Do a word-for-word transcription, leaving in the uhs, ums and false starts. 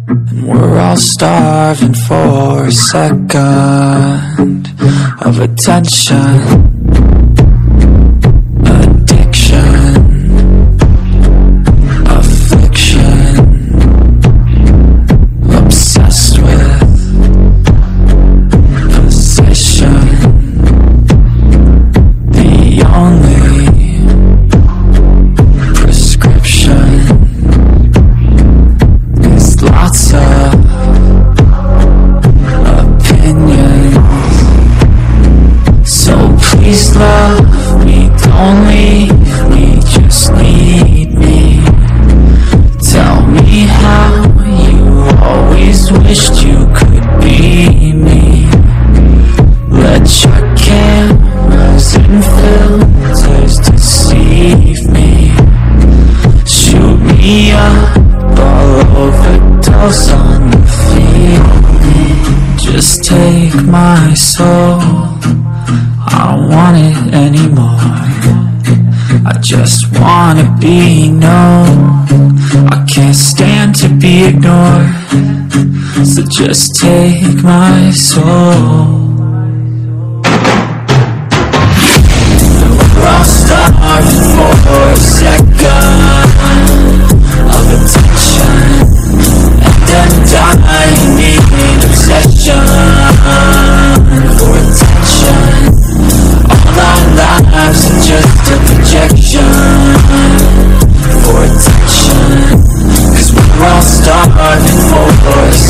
And we're all starving for a second of attention, addiction, affliction, obsessed with position. The only prescription is lots of opinions. So please love me, don't leave me, just need me. Tell me how you always wished you could be me. Let your cameras and filters deceive me. Shoot me up, all overdose on the feeling. Just take my soul, I don't want it anymore. I just wanna be known, I can't stand to be ignored. So just take my soul. We're all starving for a second of attention, and then dying in obsession for attention. All our lives are just a projection for attention, 'cause we're all starving for a